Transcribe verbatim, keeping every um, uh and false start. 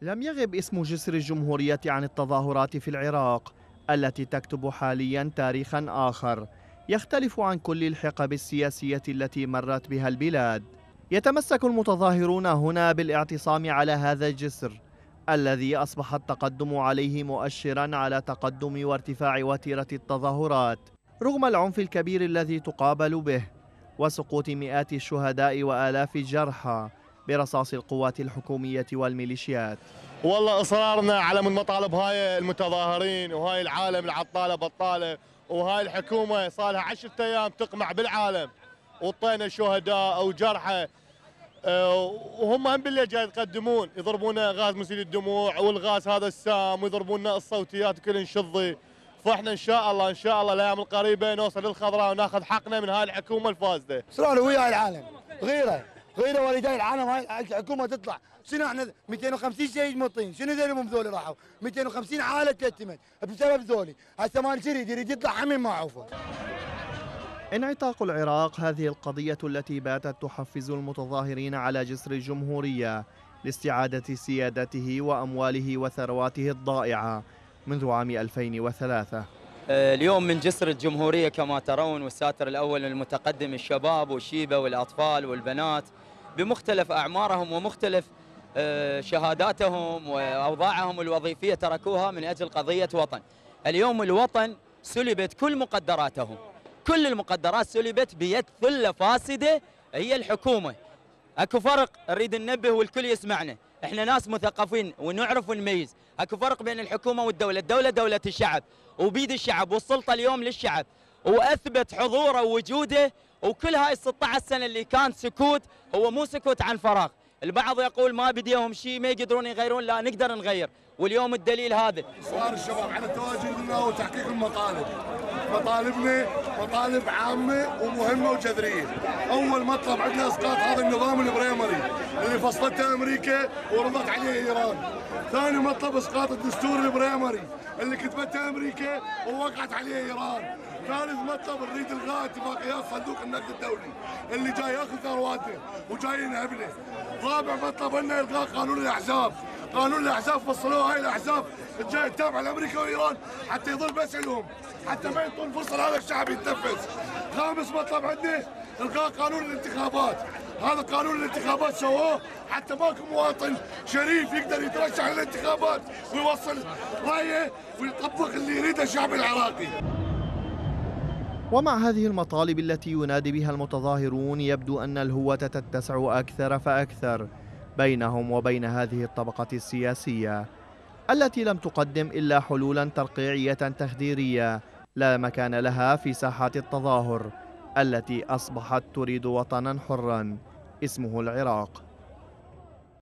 لم يغب اسم جسر الجمهورية عن التظاهرات في العراق التي تكتب حاليا تاريخا آخر يختلف عن كل الحقب السياسية التي مرت بها البلاد. يتمسك المتظاهرون هنا بالاعتصام على هذا الجسر الذي أصبح التقدم عليه مؤشرا على تقدم وارتفاع وتيرة التظاهرات رغم العنف الكبير الذي تقابل به وسقوط مئات الشهداء وآلاف الجرحى برصاص القوات الحكومية والميليشيات. والله إصرارنا على من مطالب هاي المتظاهرين وهاي العالم العطالة بطالة وهاي الحكومة صار لها عشرة أيام تقمع بالعالم وطينا شهداء وجرحى، وهم هم بالليل جاي يقدمون يضربون غاز مسيل الدموع والغاز هذا السام ويضربون الصوتيات وكل نشظي. فاحنا ان شاء الله ان شاء الله الايام القريبه نوصل للخضراء وناخذ حقنا من هاي الحكومه الفاسده. اصرار ويا العالم، غيره غيره والدي العالم. هاي الحكومه تطلع شنو احنا مئتين وخمسين شهيد مطين، شنو ذولهم ذولي راحوا مئتين وخمسين عائله تيتمت بسبب ذولي، هسه ما يريد يريد يطلع حمي ما عوفه. انعتاق العراق هذه القضية التي باتت تحفز المتظاهرين على جسر الجمهورية لاستعادة سيادته وأمواله وثرواته الضائعة منذ عام ألفين وثلاثة. اليوم من جسر الجمهورية كما ترون، والساتر الأول المتقدم الشباب والشيبة والأطفال والبنات بمختلف أعمارهم ومختلف شهاداتهم وأوضاعهم الوظيفية تركوها من أجل قضية وطن. اليوم الوطن سلبت كل مقدراته، كل المقدرات سلبت بيد ثلة فاسدة هي الحكومة. اكو فرق نريد ننبه والكل يسمعنا، احنا ناس مثقفين ونعرف ونميز، اكو فرق بين الحكومة والدولة، الدولة دولة الشعب وبيد الشعب والسلطة اليوم للشعب، واثبت حضوره ووجوده. وكل هاي ستة عشر سنة اللي كان سكوت هو مو سكوت عن فراغ. البعض يقول ما بديهم شيء ما يقدرون يغيرون، لا نقدر نغير، واليوم الدليل هذا. اصرار الشباب على تواجدنا وتحقيق المطالب. مطالبنا مطالب عامة ومهمة وجذرية. أول مطلب عندنا إسقاط هذا النظام البريمري اللي فصلته أمريكا ورضت عليه إيران. ثاني مطلب إسقاط الدستور البريمري اللي كتبته أمريكا ووقعت عليه إيران. ثالث مطلب نريد إلغاء اتفاقيات صندوق النقد الدولي اللي جاي ياخذ ثرواتنا وجاي ينهبنا. رابع مطلب عندنا إلغاء قانون الأحزاب. قانون الأحزاب فصلوه هاي الأحزاب جاي تتابع لأمريكا وإيران حتى يظل بس لهم، حتى ما يعطون فرصة لهذا الشعب يتنفس. خامس مطلب عندنا إلغاء قانون الانتخابات. هذا قانون الانتخابات سووه حتى ماكو مواطن شريف يقدر يترشح للانتخابات ويوصل رأيه ويطبق اللي يريده الشعب العراقي. ومع هذه المطالب التي ينادي بها المتظاهرون يبدو أن الهوة تتسع أكثر فأكثر بينهم وبين هذه الطبقة السياسية التي لم تقدم إلا حلولا ترقيعية تخديرية لا مكان لها في ساحات التظاهر التي أصبحت تريد وطنا حرا اسمه العراق.